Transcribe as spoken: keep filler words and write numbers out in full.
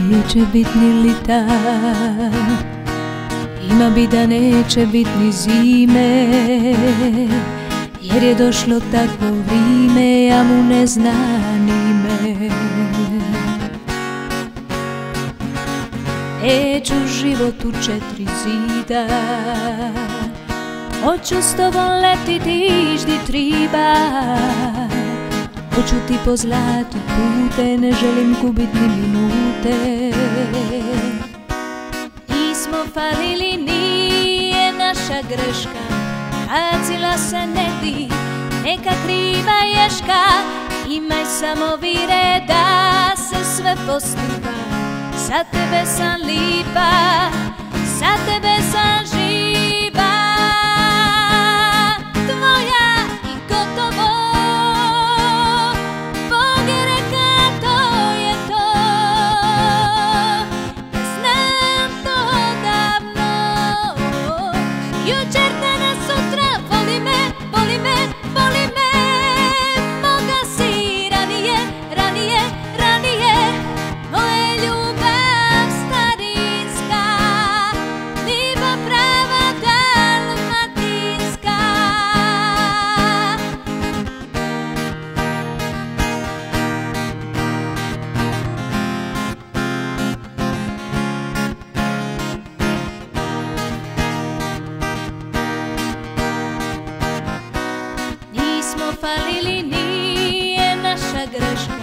neće bit ni lita, ima bi da neće bit ni zime, jer je došlo takvo vrime, ja mu ne znam ime. Neću život u četiri zida, hoću s tobom letiti iždi triba, hoću ti po zlatu pute, ne želim gubit ni minute. Nismo falili, nije naša greška, bacila se ne di, neka kriva ješka, imaj samo vire da se sve postupa. Za tebe sam lipa, za tebe sam živa, tvoja i gotovo. Bog je reka, to je to, ja znam to davno. Jučer, danas, sutra, voli me, voli me, voli me. Moga si ranije, ranije, ranije, moje ljubav starinska, liba prava dalmatinska. Nismo falili, nije naša greška,